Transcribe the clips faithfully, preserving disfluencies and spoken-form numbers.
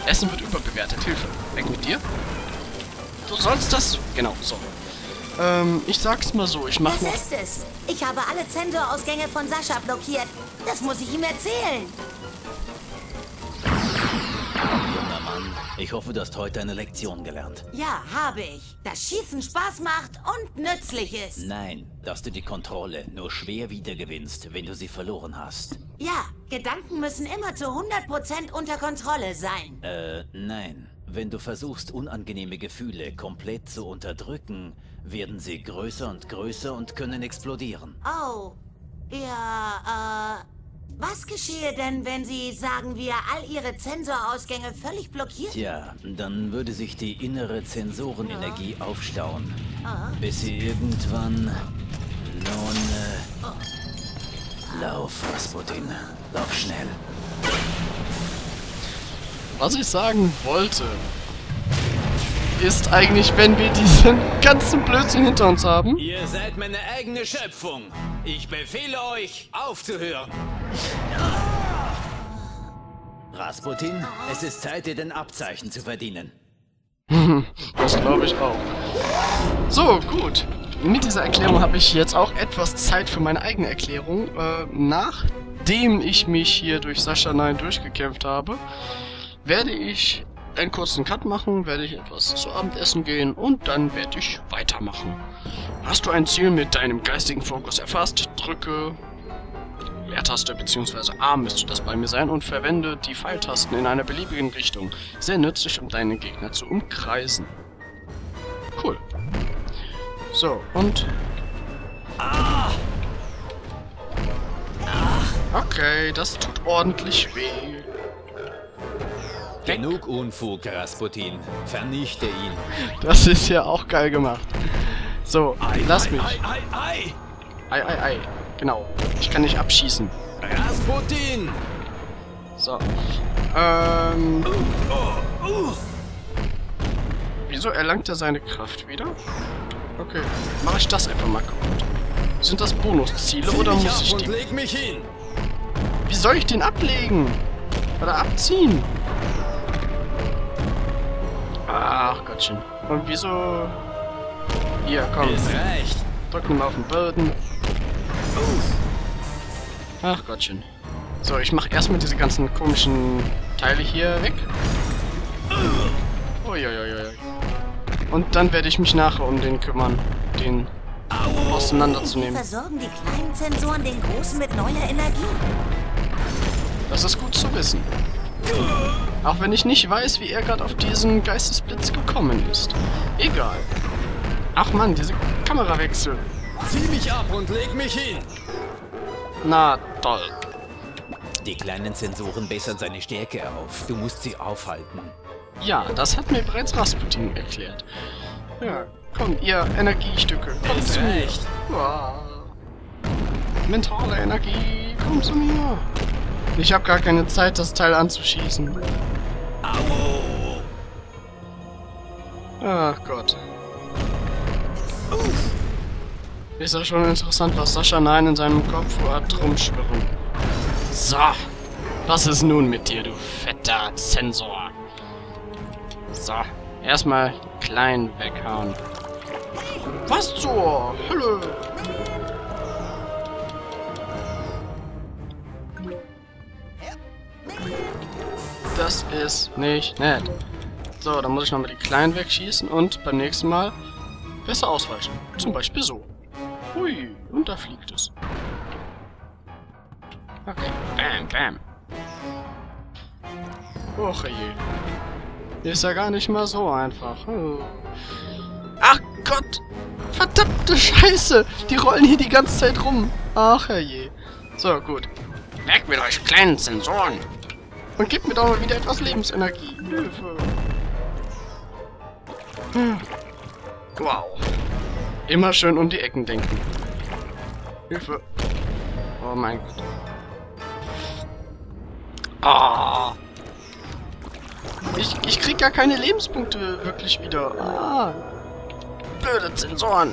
Essen wird überbewertet. Hilfe. Weg mit dir. Du sollst das... Genau, so. Ähm, ich sag's mal so. Ich mach Das noch... ist es. Ich habe alle Zensorausgänge von Sascha blockiert. Das muss ich ihm erzählen. Junger Mann, ich hoffe, du hast heute eine Lektion gelernt. Ja, habe ich. Dass Schießen Spaß macht und nützlich ist. Nein, dass du die Kontrolle nur schwer wiedergewinnst, wenn du sie verloren hast. Ja, Gedanken müssen immer zu hundert Prozent unter Kontrolle sein. Äh, nein. Wenn du versuchst, unangenehme Gefühle komplett zu unterdrücken, werden sie größer und größer und können explodieren. Oh, ja, äh... Was geschehe denn, wenn Sie, sagen wir, all Ihre Zensorausgänge völlig blockiert? Tja, dann würde sich die innere Zensorenenergie aufstauen. Ah. Bis sie irgendwann... Nun, äh... Lauf, Rasputin. Lauf schnell. Was ich sagen wollte, ist eigentlich, wenn wir diesen ganzen Blödsinn hinter uns haben. Ihr seid meine eigene Schöpfung. Ich befehle euch, aufzuhören. Rasputin, es ist Zeit, dir den Abzeichen zu verdienen. Das glaube ich auch. So, gut. Mit dieser Erklärung habe ich jetzt auch etwas Zeit für meine eigene Erklärung. Äh, nachdem ich mich hier durch Sascha Nein durchgekämpft habe, werde ich einen kurzen Cut machen, werde ich etwas zu Abendessen gehen und dann werde ich weitermachen. Hast du ein Ziel mit deinem geistigen Fokus erfasst, drücke Leertaste bzw. A müsste das bei mir sein und verwende die Pfeiltasten in einer beliebigen Richtung. Sehr nützlich, um deine Gegner zu umkreisen. Cool. So, und... Okay, das tut ordentlich weh. Genug Unfug, Rasputin. Vernichte ihn. Das ist ja auch geil gemacht. So, lass mich. Ei, ei, ei. Ei, ei, ei. Genau. Ich kann nicht abschießen. Rasputin! So. Ähm... Wieso erlangt er seine Kraft wieder? Okay, mache ich das einfach mal kaputt. Sind das Bonusziele oder muss ich die... Leg mich hin. Wie soll ich den ablegen? Oder abziehen? Ach Gottchen. Und wieso... Hier, komm. Es reicht. Drück ihn mal auf den Boden. Ach Gottchen. So, ich mache erstmal diese ganzen komischen Teile hier weg. Uiuiui. Und dann werde ich mich nachher um den kümmern, den auseinanderzunehmen. Wie versorgen die kleinen Zensoren den großen mit neuer Energie? Das ist gut zu wissen. Auch wenn ich nicht weiß, wie er gerade auf diesen Geistesblitz gekommen ist. Egal. Ach Mann, diese Kamerawechsel. Zieh mich ab und leg mich hin. Na, toll. Die kleinen Zensoren bessern seine Stärke auf. Du musst sie aufhalten. Ja, das hat mir bereits Rasputin erklärt. Ja, komm, ihr Energiestücke, kommt Es zu mir. reicht. Wow. Mentale Energie, komm zu mir. Ich habe gar keine Zeit, das Teil anzuschießen. Au! Ach Gott. Ist ja schon interessant, was Sascha Nein in seinem Kopf hat rumschwirren. So, was ist nun mit dir, du fetter Zensor? So, erstmal klein weghauen. Was zur Hölle? Das ist nicht nett. So, dann muss ich nochmal die Kleinen wegschießen und beim nächsten Mal besser ausweichen. Zum Beispiel so. Hui, und da fliegt es. Okay, bam, bam. Och je. Ist ja gar nicht mal so einfach. Oh. Ach Gott! Verdammte Scheiße! Die rollen hier die ganze Zeit rum. Ach je. So, gut. Weg mit euch kleinen Zensoren! Und gebt mir doch mal wieder etwas Lebensenergie. Hilfe. Hm. Wow. Immer schön um die Ecken denken. Hilfe. Oh mein Gott. Ah. Ich, ich krieg gar keine Lebenspunkte wirklich wieder. Ah. Blöde Zensoren.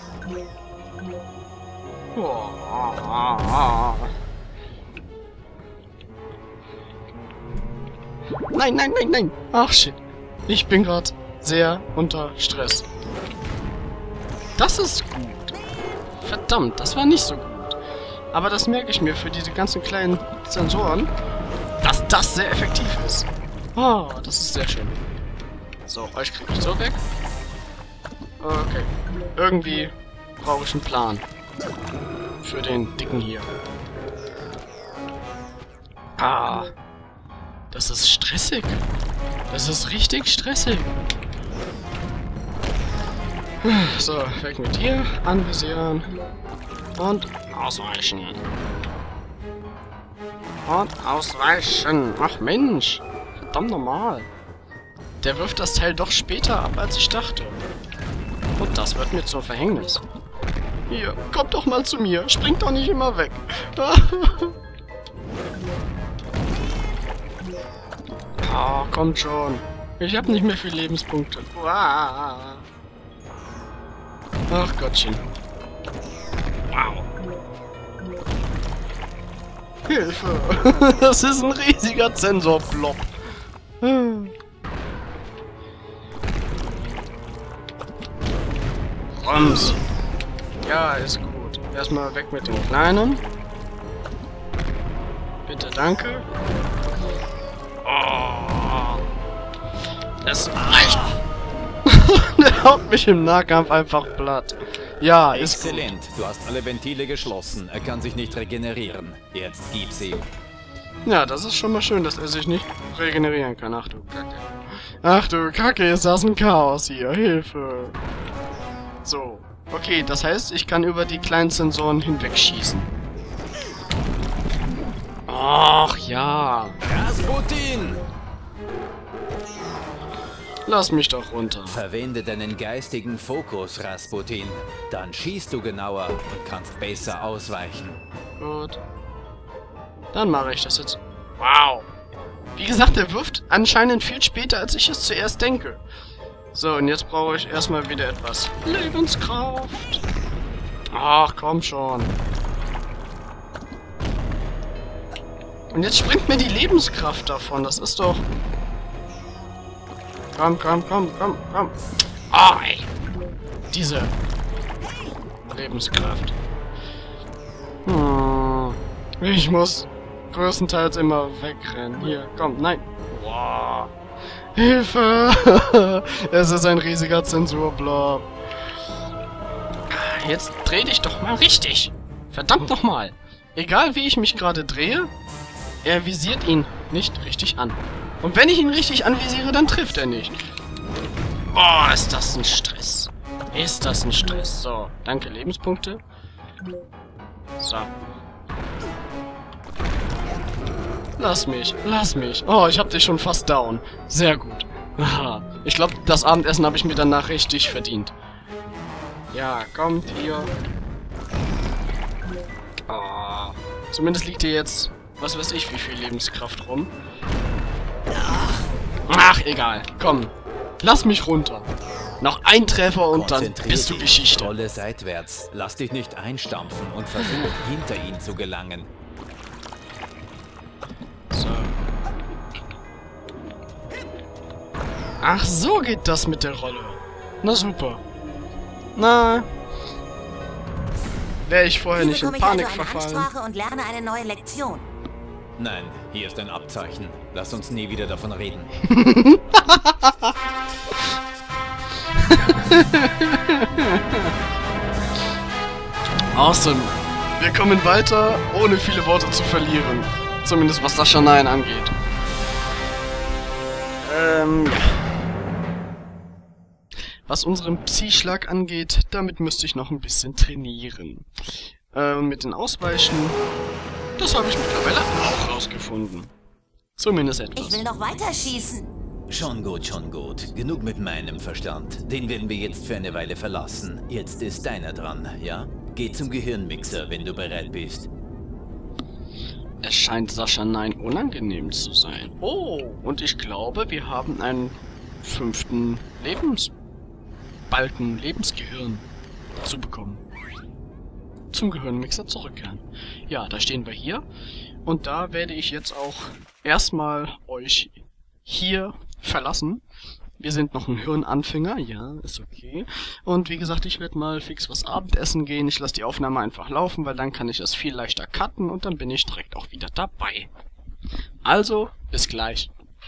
Oh. Ah. Nein, nein, nein, nein. Ach, shit. Ich bin gerade sehr unter Stress. Das ist gut. Verdammt, das war nicht so gut. Aber das merke ich mir für diese ganzen kleinen Sensoren, dass das sehr effektiv ist. Oh, das ist sehr schön. So, euch kriege ich so weg. Okay. Irgendwie brauche ich einen Plan. Für den Dicken hier. Ah. Das ist stressig. Das ist richtig stressig. So, weg mit dir. Anvisieren. Und ausweichen. Und ausweichen. Ach Mensch. Verdammt normal. Der wirft das Teil doch später ab, als ich dachte. Und das wird mir zum Verhängnis. Hier, kommt doch mal zu mir. Springt doch nicht immer weg. Ah, oh, kommt schon. Ich habe nicht mehr viele Lebenspunkte. Ach Gottchen. Wow. Hilfe. Das ist ein riesiger Sensorblob. Rums. Ja, ist gut. Erstmal weg mit den Kleinen. Bitte, danke. Oh. Es reicht. Der haut mich im Nahkampf einfach platt. Ja, ist gut. Exzellent. Du hast alle Ventile geschlossen. Er kann sich nicht regenerieren. Jetzt gib's ihm. Ja, das ist schon mal schön, dass er sich nicht regenerieren kann. Ach du Kacke. Ach du Kacke, ist das ein Chaos hier. Hilfe. So. Okay, das heißt, ich kann über die kleinen Sensoren hinwegschießen. Ach ja. Rasputin! Lass mich doch runter. Verwende deinen geistigen Fokus, Rasputin. Dann schießt du genauer und kannst besser ausweichen. Gut. Dann mache ich das jetzt. Wow. Wie gesagt, er wirft anscheinend viel später, als ich es zuerst denke. So, und jetzt brauche ich erstmal wieder etwas Lebenskraft. Ach, komm schon. Und jetzt springt mir die Lebenskraft davon. Das ist doch... Komm, komm, komm, komm, komm. Ah, ey. Diese Lebenskraft. Hm. Ich muss größtenteils immer wegrennen. Hier, komm, nein. Wow. Hilfe! Es ist ein riesiger Zensurblob. Jetzt dreh dich doch mal richtig. Verdammt nochmal. Egal wie ich mich gerade drehe, er visiert ihn nicht richtig an. Und wenn ich ihn richtig anvisiere, dann trifft er nicht. Oh, ist das ein Stress. Ist das ein Stress. So, danke, Lebenspunkte. So. Lass mich, lass mich. Oh, ich hab dich schon fast down. Sehr gut. Aha. Ich glaube, das Abendessen habe ich mir danach richtig verdient. Ja, kommt ihr. Oh. Zumindest liegt hier jetzt, was weiß ich, wie viel Lebenskraft rum. Ach, egal. Komm. Lass mich runter. Noch ein Treffer und dann bist du Geschichte. Rolle seitwärts. Lass dich nicht einstampfen und versuch, hinter ihn zu gelangen. So. Ach, so geht das mit der Rolle. Na super. Na. Wäre ich vorher nicht in Panik verfallen. Und lerne eine neue Lektion. Nein, hier ist ein Abzeichen. Lass uns nie wieder davon reden. Awesome. Wir kommen weiter, ohne viele Worte zu verlieren. Zumindest was das Schaneien angeht. Ähm, ja. Was unseren Psi-Schlag angeht, damit müsste ich noch ein bisschen trainieren. Ähm, mit den Ausweichen, das habe ich mittlerweile auch rausgefunden. Zumindest etwas. Ich will noch weiter schießen. Schon gut, schon gut. Genug mit meinem Verstand. Den werden wir jetzt für eine Weile verlassen. Jetzt ist deiner dran, ja? Geh zum Gehirnmixer, wenn du bereit bist. Es scheint Sascha Nein unangenehm zu sein. Oh, und ich glaube, wir haben einen fünften Lebensbalken, Lebensgehirn dazu bekommen. Zum Gehirnmixer zurückkehren. Ja, da stehen wir hier. Und da werde ich jetzt auch erstmal euch hier verlassen. Wir sind noch ein Hirnanfänger, ja, ist okay. Und wie gesagt, ich werde mal fix was Abendessen gehen. Ich lasse die Aufnahme einfach laufen, weil dann kann ich es viel leichter cutten und dann bin ich direkt auch wieder dabei. Also, bis gleich.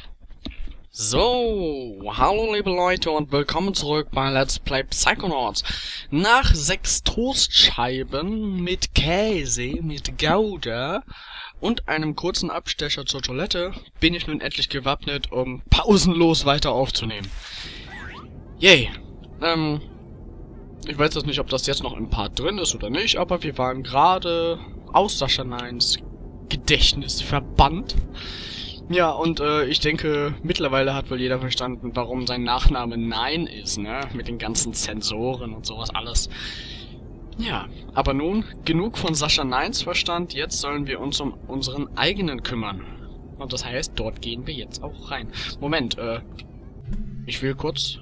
So, hallo liebe Leute und willkommen zurück bei Let's Play Psychonauts. Nach sechs Toastscheiben mit Käse, mit Gouda und einem kurzen Abstecher zur Toilette bin ich nun endlich gewappnet, um pausenlos weiter aufzunehmen. Yay. Ähm, ich weiß jetzt nicht, ob das jetzt noch im Part drin ist oder nicht, aber wir waren gerade aus Sascha Neins Gedächtnis verbannt. Ja, und äh, ich denke, mittlerweile hat wohl jeder verstanden, warum sein Nachname Nein ist, ne? Mit den ganzen Zensoren und sowas alles. Ja, aber nun, genug von Sascha Neins Verstand, jetzt sollen wir uns um unseren eigenen kümmern. Und das heißt, dort gehen wir jetzt auch rein. Moment, äh, ich will kurz...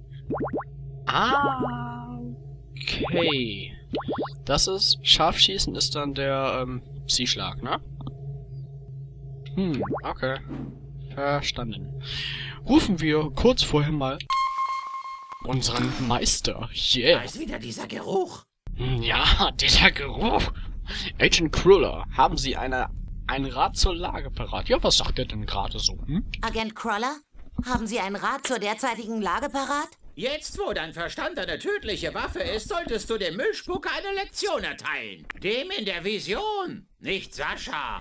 Ah, okay. Das ist, Scharfschießen ist dann der, ähm, Psi-Schlag, ne? Hm, okay. Verstanden. Rufen wir kurz vorher mal unseren Meister. Yeah. Da ist wieder dieser Geruch. Ja, dieser Geruch. Agent Cruller, haben Sie eine, ein Rat zur Lage parat? Ja, was sagt er denn gerade so? Hm? Agent Cruller, haben Sie ein Rat zur derzeitigen Lage parat? Jetzt, wo dein Verstand eine tödliche Waffe ist, solltest du dem Müllspucker eine Lektion erteilen. Dem in der Vision, nicht Sascha.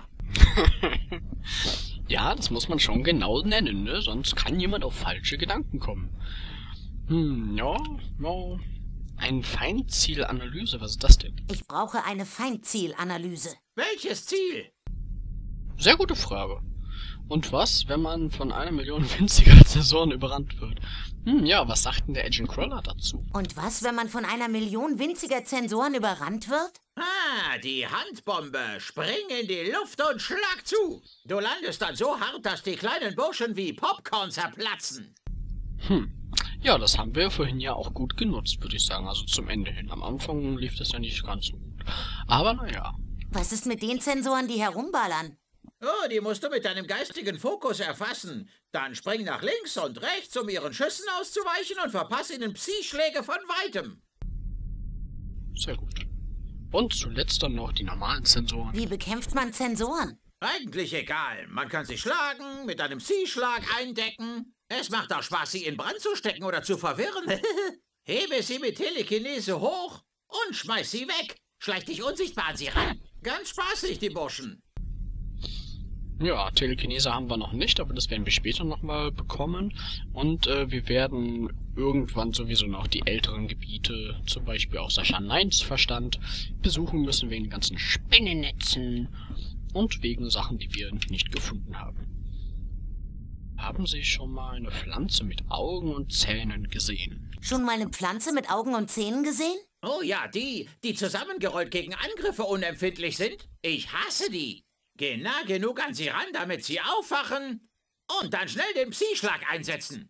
Ja, das muss man schon genau nennen, ne? Sonst kann jemand auf falsche Gedanken kommen. Hm, ja, ja. Eine Feindzielanalyse, was ist das denn? Ich brauche eine Feindzielanalyse. Welches Ziel? Sehr gute Frage. Und was, wenn man von einer Million winziger Zensoren überrannt wird? Hm, ja, was sagt denn der Agent Cruller dazu? Und was, wenn man von einer Million winziger Zensoren überrannt wird? Ah, die Handbombe. Spring in die Luft und schlag zu. Du landest dann so hart, dass die kleinen Burschen wie Popcorn zerplatzen. Hm. Ja, das haben wir vorhin ja auch gut genutzt, würde ich sagen. Also zum Ende hin. Am Anfang lief das ja nicht ganz so gut. Aber naja. Was ist mit den Zensoren, die herumballern? Oh, die musst du mit deinem geistigen Fokus erfassen. Dann spring nach links und rechts, um ihren Schüssen auszuweichen und verpass ihnen Psi-Schläge von Weitem. Sehr gut. Und zuletzt dann noch die normalen Zensoren. Wie bekämpft man Zensoren? Eigentlich egal. Man kann sie schlagen, mit einem Psi-Schlag eindecken. Es macht auch Spaß, sie in Brand zu stecken oder zu verwirren. Hebe sie mit Telekinese hoch und schmeiß sie weg. Schleich dich unsichtbar an sie ran. Ganz spaßig, die Burschen. Ja, Telekinese haben wir noch nicht, aber das werden wir später nochmal bekommen. Und äh, wir werden irgendwann sowieso noch die älteren Gebiete, zum Beispiel auch Sascha Neins Verstand, besuchen müssen wegen den ganzen Spinnennetzen und wegen Sachen, die wir nicht gefunden haben. Haben Sie schon mal eine Pflanze mit Augen und Zähnen gesehen? Schon mal eine Pflanze mit Augen und Zähnen gesehen? Oh ja, die, die zusammengerollt gegen Angriffe unempfindlich sind. Ich hasse die. Geh nah genug an sie ran, damit sie aufwachen und dann schnell den Psi-Schlag einsetzen.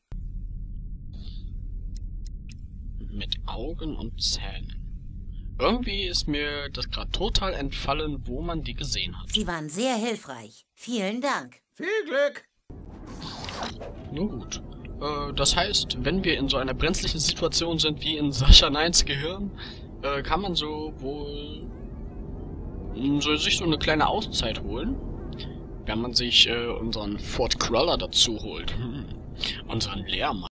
Mit Augen und Zähnen. Irgendwie ist mir das gerade total entfallen, wo man die gesehen hat. Sie waren sehr hilfreich. Vielen Dank. Viel Glück. Nun gut. Äh, das heißt, wenn wir in so einer brenzlichen Situation sind wie in Sascha Neins Gehirn, äh, kann man so wohl so sich so eine kleine Auszeit holen, wenn man sich äh, unseren Ford Cruller dazu holt. Hm. Unseren Lehrmann.